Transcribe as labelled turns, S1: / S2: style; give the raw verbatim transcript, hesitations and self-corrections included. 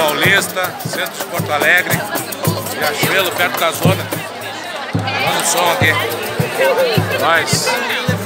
S1: Paulista, centro de Porto Alegre, Riachuelo, perto da zona. Manda o som aqui. Nós.